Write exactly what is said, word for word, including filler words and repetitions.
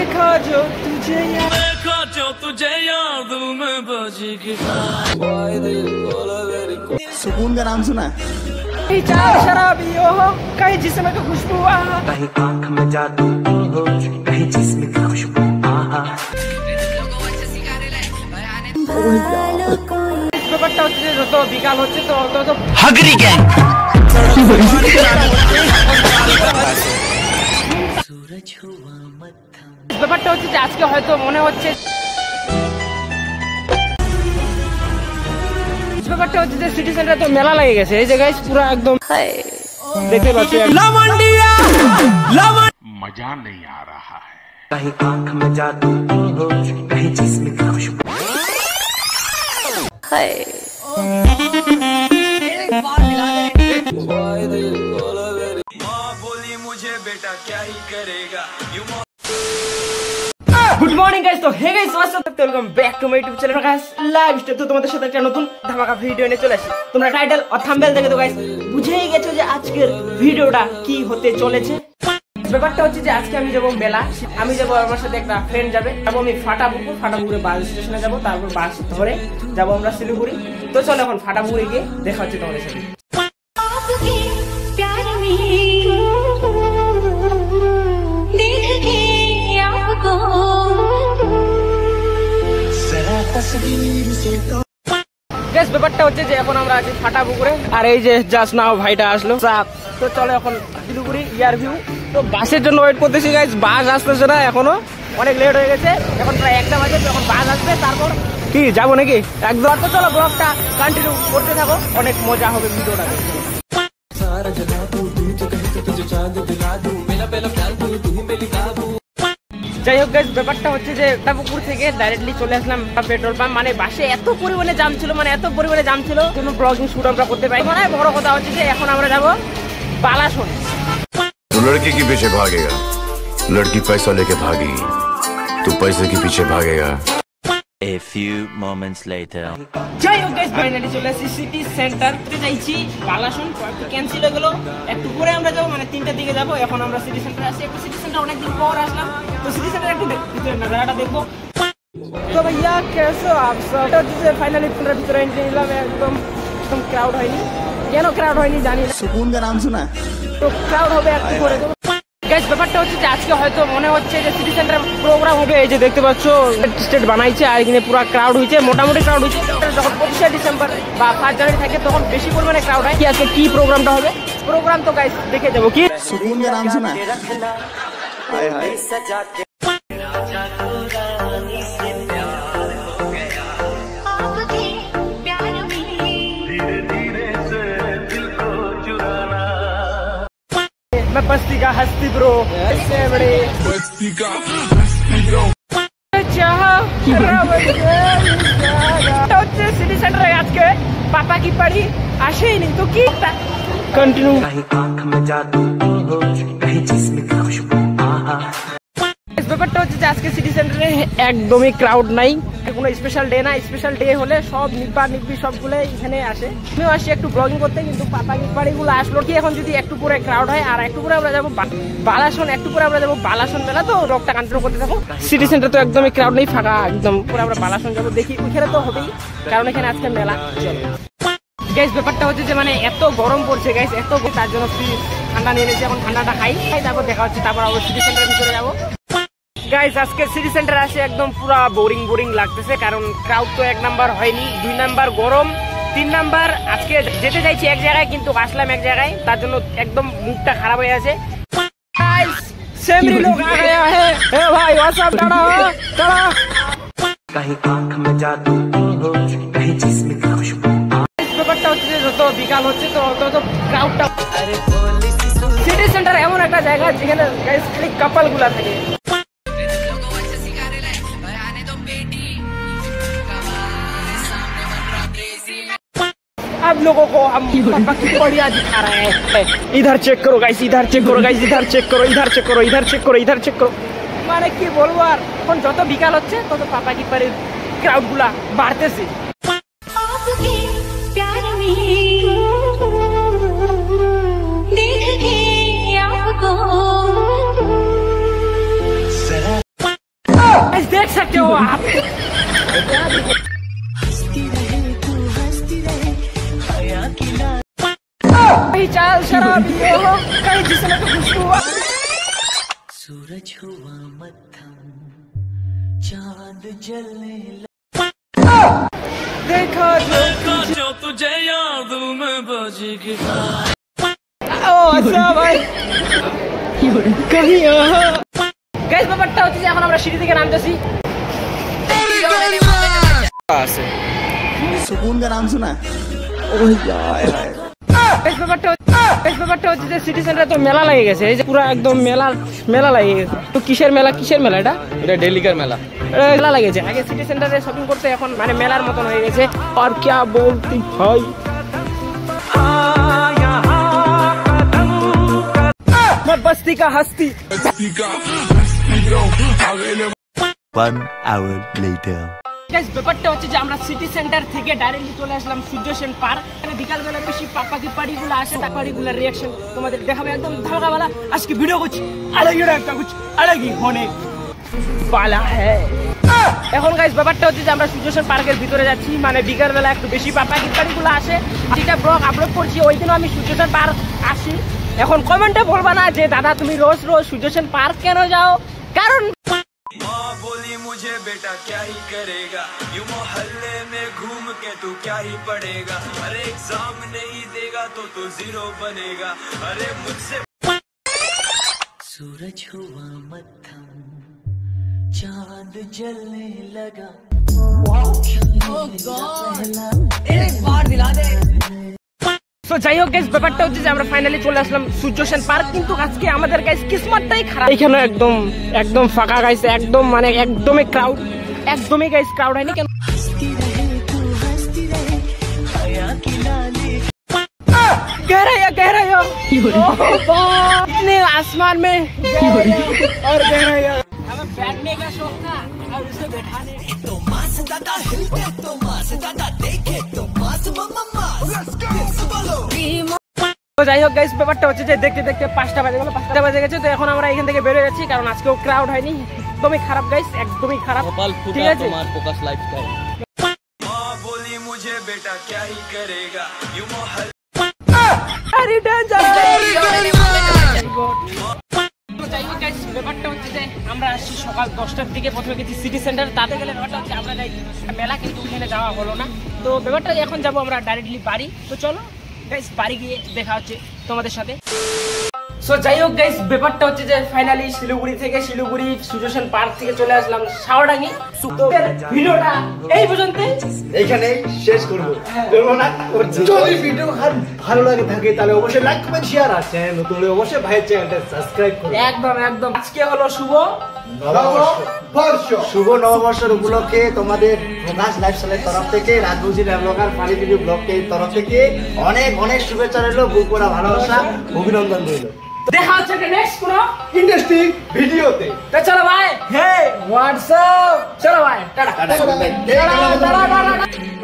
देखा जो तुझे देखा जो तुझे याद में बजेगी। सुकून का नाम सुना? कहीं चार शराबियों हो, कहीं जिस्म की खुशबू आहा, कहीं आँख में जादू हो, कहीं जिस्म की खुशबू आहा। ব্যাপারটা হচ্ছে যে যত বিকাল হচ্ছে তো তত হাগরি গ্যাং। ব্যাপারটা হচ্ছে যে আজকে হয়তো মনে হচ্ছে ব্যাপারটা হচ্ছে যে সিটি সেন্টারে তো মেলা লেগে গেছে। এই যে গাইস পুরো একদম দেখতে পাচ্ছি লামন্ডিয়া লামন मजा नहीं आ रहा है। कहीं आँख में जादू हो, कहीं जिस्म की खुशबू। माँ बोली मुझे बेटा क्या ही करेगा। গুড মর্নিং গাইস, তো hey guys what's up, welcome back to my YouTube channel guys live step. তো তোমাদের সাথে একটা নতুন ধামাকা ভিডিও নিয়ে চলে আসি। তোমরা টাইটেল আর থাম্বনেল দেখে তো গাইস বুঝেই গেছো যে আজকের ভিডিওটা কি হতে চলেছে। ব্যাপারটা হচ্ছে যে আজকে আমি যাবো মেলা, আমি যাবো, আমার সাথে একটা ফ্রেন্ড যাবে, যাবো আমি ফাটাপুকুর, ফাটাপুকুরে বাস স্টেশনে যাবো, তারপর বাস ধরে যাবো আমরা শিলিগুড়ি। তো চলো এখন ফাটাপুকুরে গিয়ে দেখা হচ্ছে তোমাদের সাথে। ব্যাপারটা হচ্ছে যে এখন আমরা আছি ফাটাপুকুরে, আর এই যে জাস্ট নাও ভাইটা আসলো। তো চলো এখন শিলিগুড়ি ইয়ার ভিউ। তো বাসের জন্য ওয়েট করতেছি গাইস, বাস আসতেছে না এখনো, অনেক লেট হয়ে গেছে, এখন প্রায় একটা বাজে। এখন বাস আসবে তারপর কি যাবো নাকি একদম। তো চলো ব্লগটা কন্টিনিউ করতে থাকো, অনেক মজা হবে ভিডিওটা। যাই হোক গাইস, ব্যাপারটা হচ্ছে যে ফাটাপুকুর থেকে ডাইরেক্টলি চলে আসলাম পেট্রোল পাম্প। মানে বাসে এত পরিমাণে জাম ছিল, মানে এত পরিমাণে জাম ছিল, কোনো ব্লগিং শুট আমরা করতে পারি। মানে বড় কথা হচ্ছে যে এখন আমরা যাবো বালাসন। तो लड़की के पीछे भागेगा, लड़की पैसा लेके भागेगी, तो पैसे के पीछे भागेगा। A few moments later. যাই হোক গাইস, ফাইনালি চলে আসছি সিটি সেন্টার। যাইছি বালাসন, একটু ক্যান্সেল হয়ে গেল, একটু পরে আমরা যাবো, মানে তিনটার দিকে যাবো। এখন আমরা সিটি সেন্টার আসছি, একটু সিটি সেন্টার অনেকদিন পর আসলাম, তো সিটি সেন্টার একটু ভিতরে নজারাটা দেখবো। তো ভাইয়া কেসো আপ সব? এটা হচ্ছে ফাইনালি পুরো ভিতরে এন্ট্রি নিলাম, একদম একদম ক্রাউড হয়নি। কেন ক্রাউড হয়নি জানি না। सुकून का नाम सुना? তো ক্রাউড হবে একটু পরে। গাইস ব্যাপারটা হচ্ছে যে আজকে হয়তো মনে হচ্ছে যে সিটি সেন্টারে প্রোগ্রাম হবে। এই যে দেখতে পাচ্ছ স্টেট বানাইছে, আর এখানে পুরো ক্রাউড হয়েছে, মোটামুটি ক্রাউড হয়েছে। যখন পঁচিশে ডিসেম্বর বা পাঁচ জানুয়ারি থাকে তখন বেশি পরিমাণে ক্রাউড হয়। কি আজকে কি প্রোগ্রামটা হবে, প্রোগ্রাম তো গাইস দেখে যাবো। কি सुकून का नाम सुना? हाय हाय। मैं बस्ती का हस्ती ब्रो, ऐसे बड़े बस्ती का हस्ती ब्रो। সিটি সেন্টারে আজকে পাপা কি পারি আসেনি, তো কি কন্টিনিউ। कहीं आँख में जादू हो, कहीं जिस्म की खुशबू आहा। ব্যাপারটা হচ্ছে যে আজকে সিটি সেন্টারে একদমই ক্রাউড নাই, কোনো স্পেশাল ডে না। স্পেশাল ডে হলে সব নিব্বা নিব্বি সবগুলো এখানে আসে। আমিও আসি একটু ব্লগিং করতে, কিন্তু পাপা নিব্বাড়ি গুলো আসলো কি এখন যদি একটু পরে ক্রাউড হয়। আর একটু পরে আমরা যাবো বালাসন, একটু পরে আমরা যাবো বালাসন মেলা। তো রকটা কন্টিনিউ করতে থাকো। সিটি সেন্টার তো একদমই ক্রাউড নেই, ফাঁকা একদম। পরে আমরা বালাসন যাবো, দেখি ওইখানে তো হবেই, কারণ এখানে আজকে মেলা চলে। গাইস ব্যাপারটা হচ্ছে যে মানে এত গরম পড়ছে গাইস, এত, তার জন্য ফ্রিজ ঠান্ডা নিয়ে নিয়েছি, এখন ঠান্ডাটা খাই খাই তারপর দেখা হচ্ছে। তারপর আমরা সিটি সেন্টারের ভিতরে যাবো। গাইস আজকে সিটি সেন্টার আসে একদম পুরা বোরিং বোরিং লাগতেছে, কারণ ক্রাউড তো এক নাম্বার হয়নি, দুই নাম্বার গরম, তিন নাম্বার আজকে যেতে চাইছি এক জায়গায় কিন্তু আসলাম এক জায়গায়, তার জন্য একদম মুডটা খারাপ হয়ে আছে। গাইস सेमरी लोग आ गया है, ए भाई व्हाट्सअप टाड़ा टाड़ा। कहीं आँख में जादू हो, कहीं जिस्म की खुशबू। ব্যাপারটা হচ্ছে যে যত বিকাল হচ্ছে তো তত ক্রাউডটা। সিটি সেন্টার এমন একটা জায়গা যেখানে গাইস খালি কাপল গুলা থাকে। आप लोगों को हम पापा की बढ़िया दिखा रहे हैं। इधर चेक करो गाइस, इधर चेक करो गाइस, इधर चेक करो, इधर चेक करो, इधर चेक करो, इधर चेक करो। মানে কি বলবো, আর এখন যত বিকাল হচ্ছে তত পাপা কি পারে ক্রাউড গুলা বাড়তেছে। गाइस देख सकते हो आप, कहीं चाल शराबी हो, कहीं जिसमें तो खुशबू हुआ। सूरज हुआ मत्थम, चांद जलने देखा जो जो तुझे याद में बजेगी। ओ अच्छा ভাই कहीं গাইস ব্যাপারটা হচ্ছে যে এখন আমরা সিঁড়ি থেকে নামতেছি। আছে सुकून का नाम सुना? গাইস ব্যাপারটা গাইস ব্যাপারটা হচ্ছে যে সিটি সেন্টারে তো মেলা লেগে গেছে, এই যে পুরো একদম মেলা মেলা লেগে গেছে। তো কিসের মেলা কিসের মেলা এটা? এটা ডেলিকার মেলা। মেলা লেগেছে, আগে সিটি সেন্টারে শপিং করতে এখন মানে মেলার মতন হয়ে গেছে। আর কি বলতি ভাই, बस्ती का हस्ती। One hour later. গাইস ব্যাপারটা হচ্ছে যে আমরা সিটি সেন্টার থেকে ডাইরেক্টলি চলে আসলাম সূর্য সেন পার্ক। এখানে বিকাল বেলা বেশি পাপাকি পাড়িগুলো আসে, তা পাড়িগুলোর রিঅ্যাকশন তোমাদের দেখাবে একদম ধামাকাওয়ালা। আজকে ভিডিও করছি আলাদা একটা কিছু আলাদাই होने वाला है। এখন গাইস ব্যাপারটা হচ্ছে যে আমরা সূর্য সেন পার্কের ভিতরে যাচ্ছি, মানে বিকাল বেলা একটু বেশি পাপাকি পাড়িগুলো আসে। যেটা ব্লগ আপলোড করছি ওই দিনও আমি সূর্য সেন পার্ক আসি। এখন কমেন্টে বলবা না যে দাদা তুমি রোজ রোজ সূর্য সেন পার্ক কেন যাও, কারণ माँ बोली मुझे बेटा क्या ही करेगा, यूं मोहल्ले में घूम के तू क्या ही पढ़ेगा, अरे एग्जाम नहीं देगा तो तू जीरो बनेगा, अरे मुझसे। सूरज हुआ मत्थम, चांद जलने लगा, एक बार दिला दे। তো যাই হোক গাইস ব্যাপারটা হচ্ছে যে আমরা ফাইনালি চলে আসলাম সূর্য সেন পার্ক, কিন্তু আজকে আমাদের গাইস কিসমতটাই খারাপ। এখানে একদম একদম ফাঁকা গাইস, একদম মানে একদমই ক্রাউড, একদমই গাইস ক্রাউড হয়নি কেন। कह रहे हो कह रहे हो इतने आसमान में और कह रहे हो हमें बैठने का शौक था और उसे बैठाने तो मास दादा हिलते तो मास दादा देखे तो मास मम्मा তো যাই হোক গাইস ব্যাপারটা হচ্ছে যে দেখতে দেখতে পাঁচটা বাজে গেল, পাঁচটা বাজে গেছে। তো এখন আমরা এখান থেকে বেরোয় যাচ্ছি, কারণ আজকেও ক্রাউড হয়নি। একদমই খারাপ গাইস, একদমই খারাপ। ঠিক আছে তোমার ফোকাস লাইফস্টাইল। माँ बोली मुझे बेटा क्या ही करेगा, यूं मोहल्ले ব্যাপারটা হচ্ছে যে আমরা আসছি সকাল দশটার দিকে, প্রথমে গেছি সিটি সেন্টার, তাতে গেলে ব্যাপারটা হচ্ছে আমরা যাই মেলা, কিন্তু ওখানে যাওয়া হলো না। তো ব্যাপারটা এখন যাবো আমরা ডাইরেক্টলি বাড়ি। তো চলো গাইস বাড়ি গিয়ে দেখা হচ্ছে তোমাদের সাথে। সো যাই হোক গাইস ব্যাপারটা হচ্ছে যে ফাইনালি শিলিগুড়ি থেকে শিলিগুড়ি সূর্য সেন পার্ক থেকে চলে আসলাম সাওড়াঙ্গি। ভিডিওটা এই পর্যন্ত এইখানে শেষ করবো। যদি ভিডিও ভালো লাগে থাকে তাহলে অবশ্যই লাইক কমেন্ট শেয়ার, আর চ্যানেল নতুন হলে অবশ্যই ভাইয়ের চ্যানেলটা সাবস্ক্রাইব করুন। একদম একদম। আজকে হলো শুভ নববর্ষ, শুভ নববর্ষের উপলক্ষে তোমাদের প্রকাশ লাইফস্টাইলের তরফ থেকে, রাজবংশী ব্লগার ফানি ভিডিও ব্লগের তরফ থেকে অনেক অনেক শুভেচ্ছা রইল, বুক করা ভালোবাসা, অভিনন্দন রইল। দেখা হচ্ছে নেক্সট কোনো ইন্টারেস্টিং ভিডিওতে। তো চলো ভাই, হে হোয়াটসঅ্যাপ, চলো ভাই টাটা টাটা টাটা টাটা।